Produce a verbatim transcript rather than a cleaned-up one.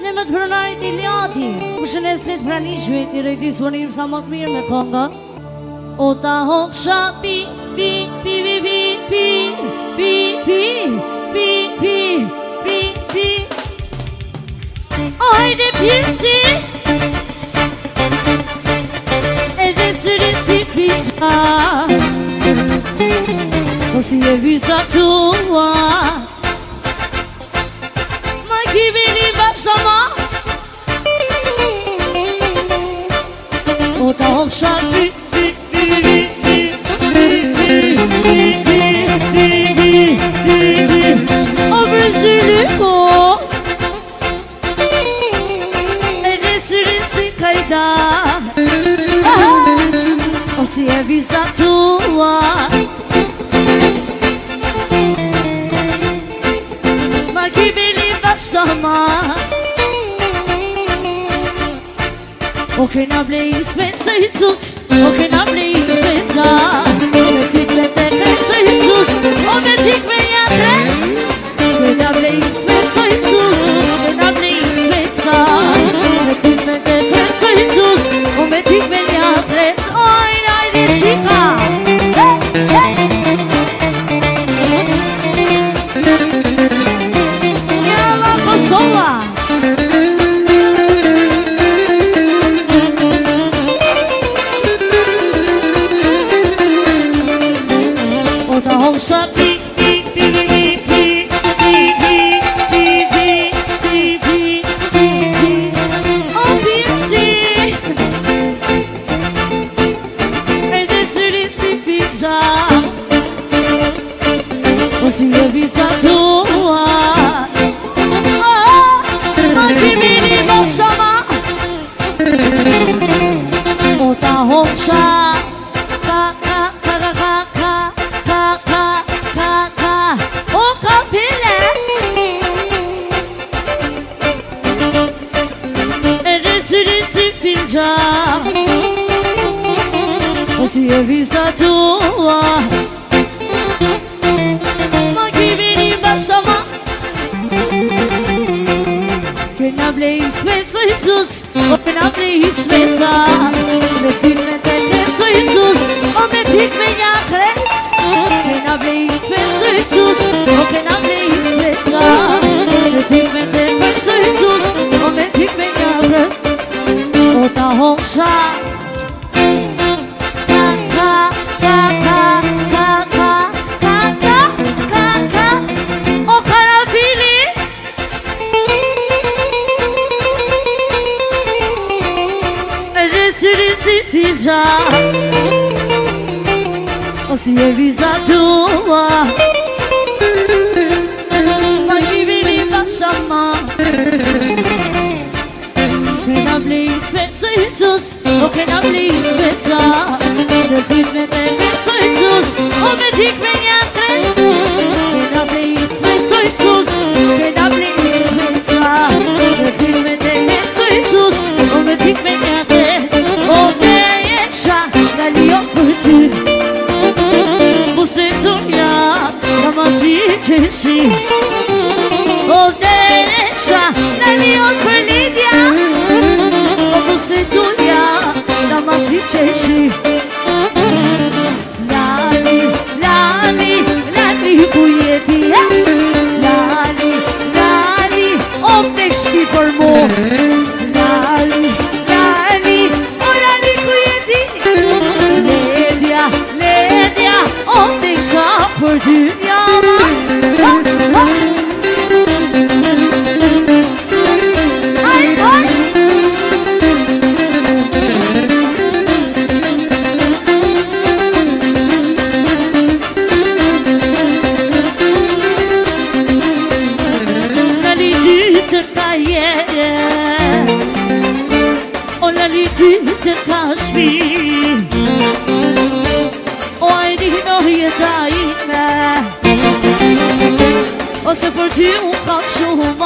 Në më të pronarit i ljati Më shënesit pranishve Ti rejti s'vonim sa më të mirë me konga O ta hoksha pi Pi, pi, pi, pi Pi, pi, pi Pi, pi, pi, pi O hajde pjesi E dhe sërin si pizza O si e visa tua Ma kivini bashama O ta hoksha pi Pi, pi, pi, pi Pi, pi, pi, pi Pi, pi, pi O brezilico E dhe sërin si kajda O si e visa tua Ma kivini bashama O kena blejis me së i cut O kena blejis me sa Me tik me te kresë i cut O me tik me një kres Kena blejis me së i cut Kena blejis me sa Me tik me te kresë i cut O me tik me një kres Oj, najdi qika Njëma Kosova Hoxa pi, pi, pi, pi, pi, pi, pi, pi, pi, pi, pi, pi O pjesi E dhe sërin si pizza O si e visa tua Ma kivini bashama O ta hoxa O si e visa tua Ma kivini bashama Kena blejis me së i cut O kena blejis me sa Me tik me te kresë i cut O me tik me një kres Kena blejis me së i cut O kena blejis me sa Me tik me te kresë i cut O me tik me një kres O ta hoksha Ka, ka, ka, ka, ka, ka, ka, ka, ka, ka O karafili E dhe sërin si filqa O si e visa tua Ma kivini bashama Kena blejis me së i cut O kena blejis me sa Dhe dit me te kresë i cut O me tik me një kres Kena blejis me së i cut Kena blejis me sa Dhe dit me te kresë i cut O me tik me një kres O te jeqa nga lion për ty Muste të nja nga ma si qeshi O te jeqa nga lion për Lidja Se tuja da ma si qeshi Lali, lali, lali ku jeti Lali, lali, o me shti për mu Lali, lali, o lali ku jeti Ledja, ledja, o me qa për dy njama Ty të ka shpi O ajdi në jeta ime Ose për ty unë kam shumë